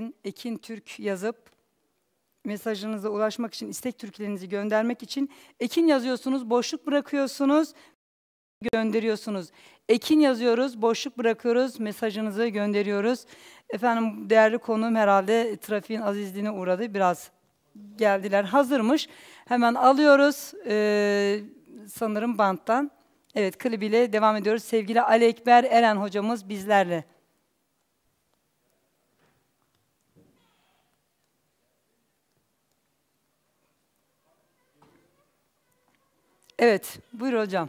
Ekin Türk yazıp mesajınıza ulaşmak için, istek türkülerinizi göndermek için Ekin yazıyorsunuz, boşluk bırakıyorsunuz, gönderiyorsunuz. Ekin yazıyoruz, boşluk bırakıyoruz, mesajınızı gönderiyoruz. Efendim değerli konuğum herhalde trafiğin azizliğine uğradı. Biraz geldiler, hazırmış. Hemen alıyoruz sanırım banttan. Evet, klibiyle devam ediyoruz. Sevgili Ali Ekber Eren hocamız bizlerle. Evet, buyur hocam.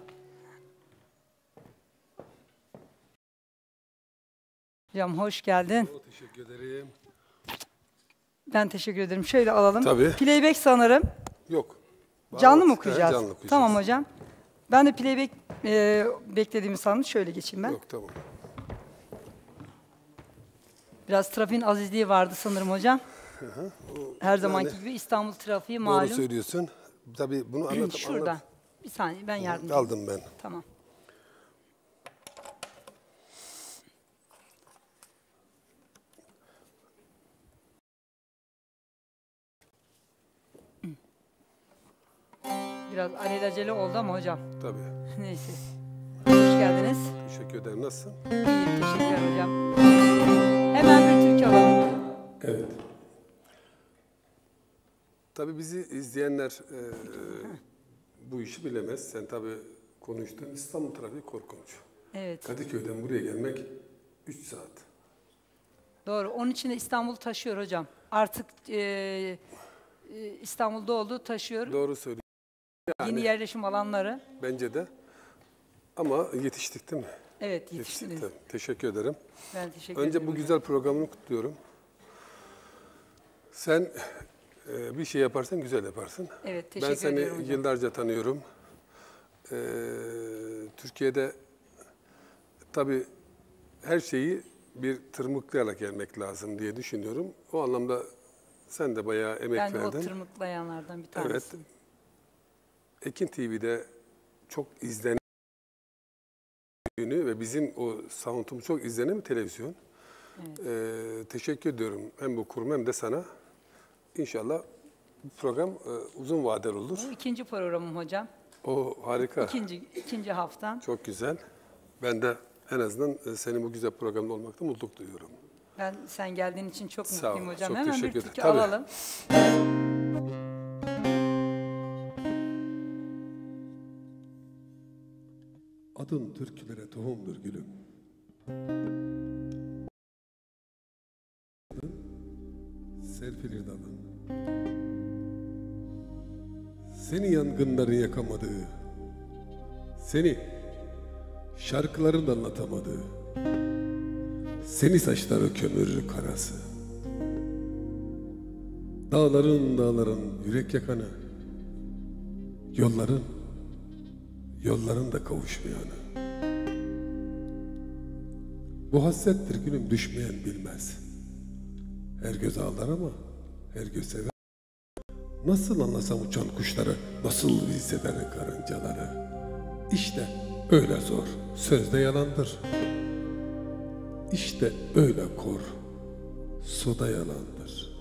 Hocam hoş geldin. Teşekkür ederim. Ben teşekkür ederim. Şöyle alalım. Tabii. Playback sanırım. Yok. Canlı mı okuyacağız? Canlı okuyacağız. Tamam hocam. Ben de playback beklediğimi sandım. Şöyle geçeyim ben. Yok, tamam. Biraz trafiğin azizliği vardı sanırım hocam. Her zamanki gibi İstanbul trafiği malum. Doğru söylüyorsun. Tabii bunu anlatıp Şuradan. Bir saniye ben yardımcı aldım ben. Tamam. Biraz alelacele oldu ama hocam. Tabii. Neyse. Hoş geldiniz. Teşekkür ederim. Nasılsın? İyiyim, teşekkürler hocam. Hemen bir türkü alalım. Evet. Tabii bizi izleyenler bu işi bilemez. Sen tabii konuştun. İstanbul trafiği korkunç. Evet. Kadıköy'den buraya gelmek 3 saat. Doğru. Onun için de İstanbul taşıyor hocam. Artık İstanbul'da oldu, taşıyor. Doğru söylüyorsun. Yani, yeni yerleşim alanları. Bence de. Ama yetiştik değil mi? Evet, yetiştiniz. Teşekkür ederim. Ben teşekkür ederim. Önce bu güzel programını kutluyorum. Sen bir şey yaparsan güzel yaparsın. Evet, teşekkür ederim. Ben seni yıllarca tanıyorum. Türkiye'de tabii her şeyi bir tırmıklayarak gelmek lazım diye düşünüyorum. O anlamda sen de bayağı emek verdin. Ben de o tırmıklayanlardan bir tanesiyim. Evet. Ekin TV'de çok izlenen ve bizim o sound'umuz çok izlenen bir televizyon. Evet. Teşekkür ediyorum hem bu kurum hem de sana. İnşallah bu program uzun vadeli olur. Bu ikinci programım hocam. O harika. İkinci haftam. Çok güzel. Ben de en azından senin bu güzel programda olmakta mutluluk duyuyorum. Ben sen geldiğin için çok mutluyum hocam. Çok hemen teşekkür bir ederim. türkü alalım. Adın türkülere tohumdur gülüm. Serpilir dalın. Seni yangınların yakamadığı, seni şarkıların da anlatamadığı, seni saçları kömür karası, dağların yürek yakanı, yolların da kavuşmayanı. Bu hasrettir gülüm, düşmeyen bilmez. Her göz ağlar ama her göz sever. Nasıl anlasam uçan kuşları, nasıl hisseder karıncaları? İşte öyle zor, sözde yalandır. İşte öyle kor, suda yalandır.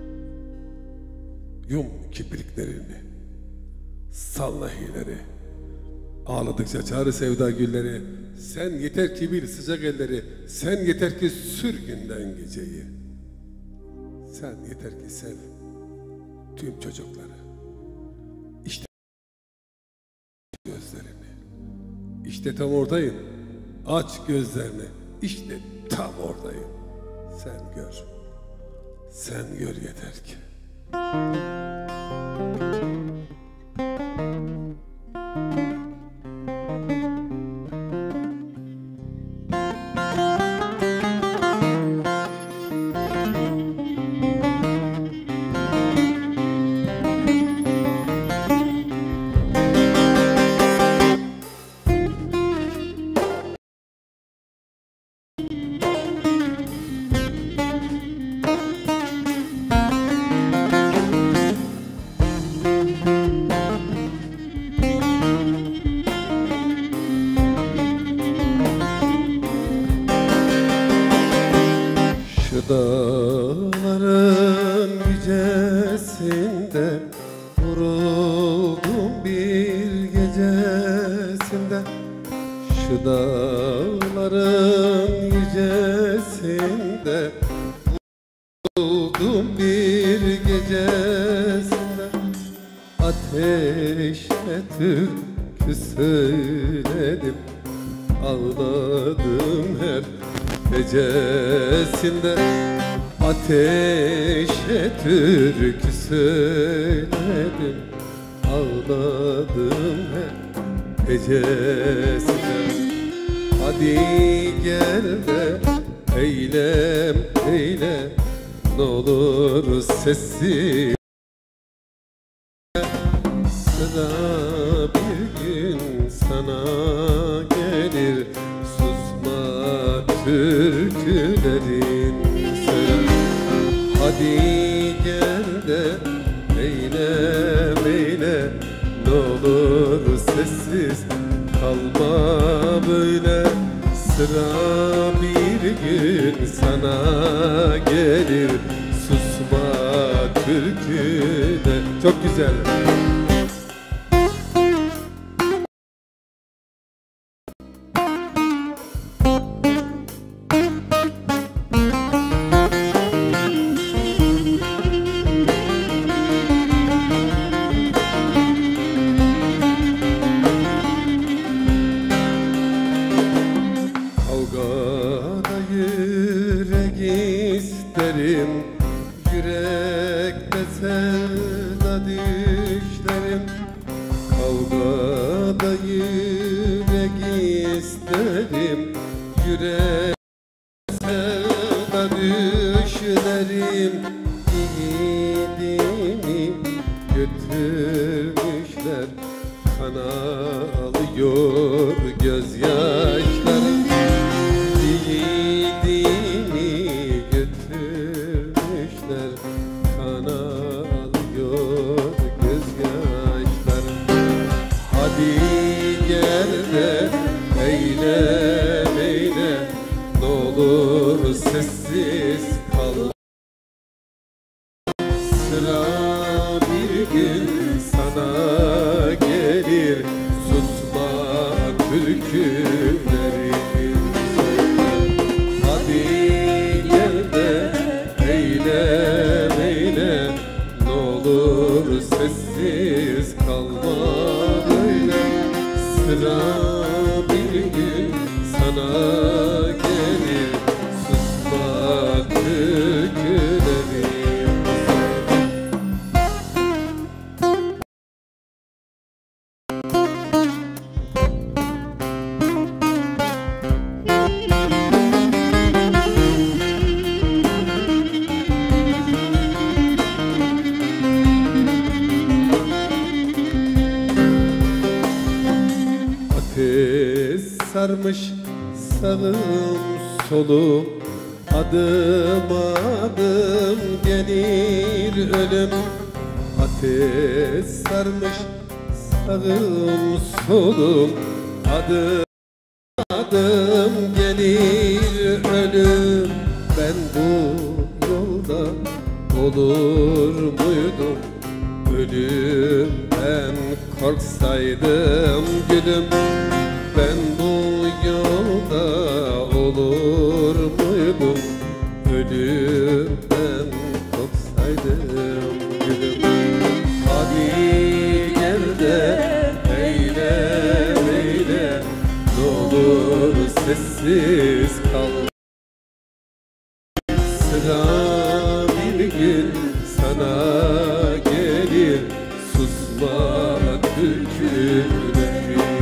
Yum kipriklerini, sal nahileri, ağladıkça çağrı sevda gülleri. Sen yeter ki bil sıcak elleri, sen yeter ki sür günden geceyi. Sen yeter ki sev tüm çocukları. İşte gözlerini. İşte tam oradayım. Aç gözlerini. İşte tam oradayım. Sen gör. Sen gör yeter ki. Şu Buldum bir gecesinde ateşle türkü söyledim, ağladım her gecesinde. Ateşe türkü söyledim, ağladım her gecesinde. Hadi gel de eylem eyle, ne olur sessiz. Sıra bir gün sana gelir, susma türkülerin söyle. Hadi gel de eylem eyle, ne olur sessiz kalma böyle. Sıra bir gün sana gelir, susma türküde. Çok güzel. Kavgada yürek isterim, yürekte sevda düşlerim. Kavgada yürek isterim, yürekte sevda düşlerim. Yiğidimi götürmüşler, kana alıyor gözyaşlarım. Yiğidimi götürmüşler, kana alıyor gözyaşlarım. Hadi gel de eylem eyle, ne olur sessiz kal. Sıra bir gün sana gelir, susma türküleri. Hadi gel de eylem eyle, ne olur sessiz kalma böyle. Sıra bir gün sana gelir, susma türküleri. Ateş sarmış sağım solum, adım adım gelir ölüm. Ateş sarmış sağım solum, adım adım gelir ölüm. Ben bu yolda olur muydum ölümden korksaydım gülüm. Ben bu yolda olur muydum ölümden korksaydım gülüm. Hadi gel de eylem eyle, ne olur sessiz kal. Sıra bir gün sana gelir, susma türküleri.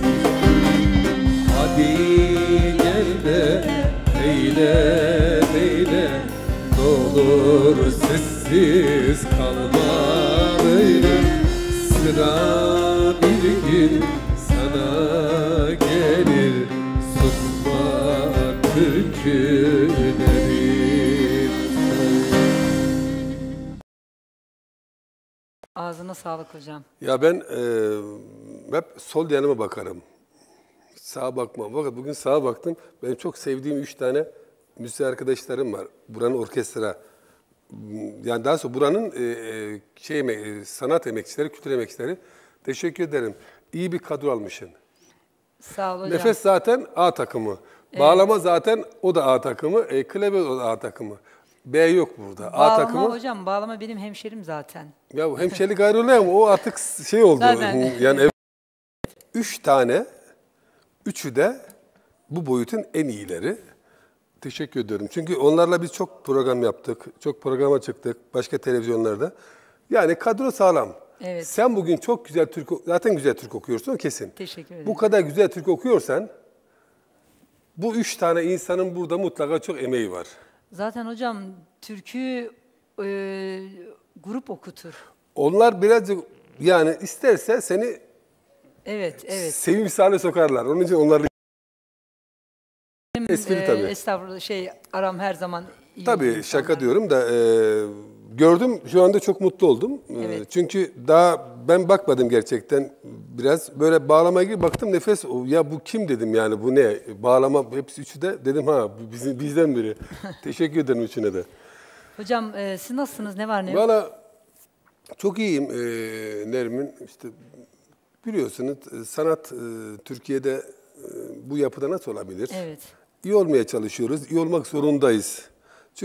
Hadi gel de eylem eyle, ne olur sessiz kalma böyle. Sıra bir gün sana gelir, susma türküleri. Ağzına sağlık hocam. Ya ben hep sol yanıma bakarım. Sağa bakmam. Fakat bugün sağa baktım. Benim çok sevdiğim 3 tane müzisyen arkadaşlarım var. Buranın orkestra. Yani daha sonra buranın sanat emekçileri, kültür emekçileri. Teşekkür ederim. İyi bir kadro almışsın. Sağ ol hocam. Nefes zaten A takımı. Evet. Bağlama zaten o da A takımı. Klavye o da A takımı. B yok burada. A Bağlama takımı. hocam, bağlama benim hemşerim zaten. Ya hemşeri gayrı oluyor ama o artık şey oldu. Zaten. Yani 3 tane, üçü de bu boyutun en iyileri. Teşekkür ediyorum. Çünkü onlarla biz çok program yaptık, çok programa çıktık, başka televizyonlarda. Yani kadro sağlam. Evet. Sen bugün çok güzel zaten güzel Türk okuyorsun kesin. Teşekkür ederim. Bu kadar güzel Türk okuyorsan, bu 3 tane insanın burada mutlaka çok emeği var. Zaten hocam türkü grup okutur. Onlar birazcık yani isterse seni Evet, evet. sevimli hale sokarlar. Onun için onlarla espri tabii. Estağfurullah, aram her zaman iyi. Tabii şaka diyorum da gördüm şu anda çok mutlu oldum. Evet. Çünkü daha ben bakmadım gerçekten biraz böyle bağlamaya gibi baktım nefes ya bu kim dedim yani bu ne bağlama hepsi üçü de dedim ha bu bizden biri. Teşekkür ederim üçüne de. Hocam siz nasılsınız, ne var ne yok? Valla çok iyiyim Nermin işte biliyorsunuz sanat Türkiye'de bu yapıda nasıl olabilir? Evet. İyi olmaya çalışıyoruz, iyi olmak zorundayız. Çünkü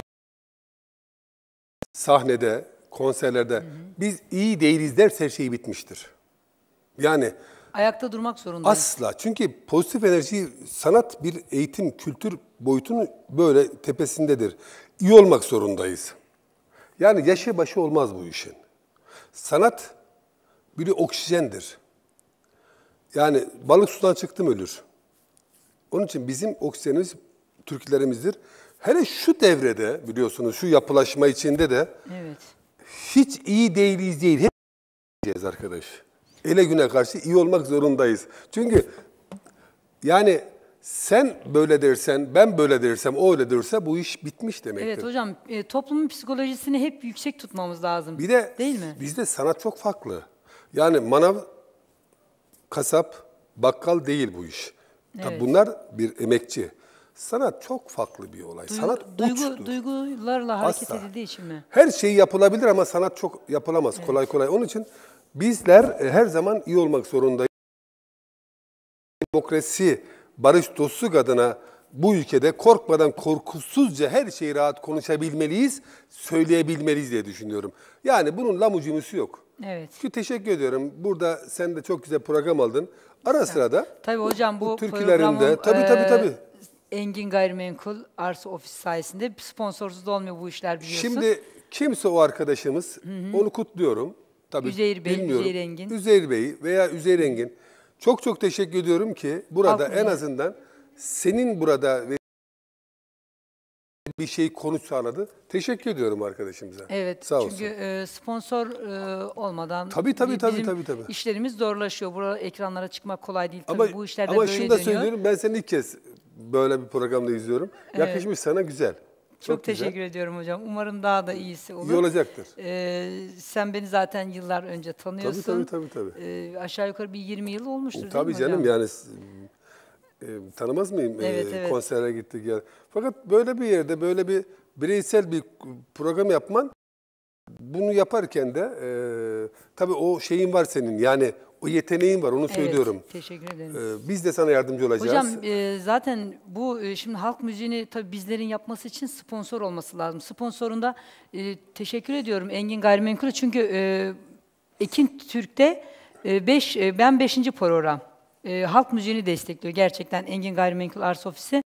sahnede, konserlerde biz iyi değiliz derse her şey bitmiştir. Yani Ayakta durmak zorundayız. asla. Çünkü pozitif enerji, sanat bir eğitim, kültür boyutunun böyle tepesindedir. İyi olmak zorundayız. Yani yaşı başı olmaz bu işin. Sanat bir oksijendir. Yani balık sudan çıktı mı ölür. Onun için bizim oksijenimiz türkülerimizdir. Hele şu devrede biliyorsunuz şu yapılaşma içinde de Evet. hiç iyi değiliz değil. Hep diyeceğiz arkadaş. Ele güne karşı iyi olmak zorundayız. Çünkü yani sen böyle dersen, ben böyle dersem, o öyle derse bu iş bitmiş demektir. Evet hocam, toplumun psikolojisini hep yüksek tutmamız lazım. Bir de değil mi? bizde sanat çok farklı. Yani manav, kasap, bakkal değil bu iş. Tabii Evet. bunlar bir emekçi. Sanat çok farklı bir olay. Sanat uçtur. Duygularla hareket Asla. edildiği için mi? Her şey yapılabilir ama sanat çok yapılamaz kolay kolay. Onun için bizler her zaman iyi olmak zorundayız. Demokrasi, barış, dostluk adına bu ülkede korkmadan korkusuzca her şeyi rahat konuşabilmeliyiz, söyleyebilmeliyiz diye düşünüyorum. Yani bunun lamucumusu yok. Evet. Çünkü teşekkür ediyorum. Burada sen de çok güzel program aldın. Ara sırada Tabii hocam bu türkülerinde programın tabii. Engin Gayrimenkul Arsa Ofis sayesinde sponsorsuz da olmuyor bu işler biliyorsun. Şimdi kimse o arkadaşımız, onu kutluyorum. Tabii Üzeyir Bey, bilmiyorum. Üzeyir Engin. Üzeyir Bey veya Üzeyir Engin. Çok çok teşekkür ediyorum ki burada Halk en müziği. azından senin burada bir şey konuş sağladı. Teşekkür ediyorum arkadaşımıza. Evet. Sağ olsun. Çünkü sponsor olmadan Tabii. bizim işlerimiz zorlaşıyor. Burada ekranlara çıkmak kolay değil. Tabii bu işler de ama böyle şunu da dönüyor. söylüyorum ben seni ilk kez böyle bir programda izliyorum. Yakışmış sana güzel. Çok güzel. teşekkür ediyorum hocam. Umarım daha da iyisi olur. İyi olacaktır. Sen beni zaten yıllar önce tanıyorsun. Tabii. Aşağı yukarı bir 20 yıl olmuştur Tabii değil mi canım hocam? yani tanımaz mıyım? Evet. Konserlere gittik ya. Fakat böyle bir yerde böyle bir bireysel bir program yapman bunu yaparken de tabii o şeyin var senin yani o yeteneğin var onu söylüyorum. Evet, teşekkür ederim. Biz de sana yardımcı olacağız. Hocam zaten bu şimdi halk müziğini tabii bizlerin yapması için sponsor olması lazım. Sponsorunda teşekkür ediyorum Engin Gayrimenkul'e çünkü Ekin Türk'te ben 5. program. Halk müziğini destekliyor gerçekten Engin Gayrimenkul Arsa Ofisi.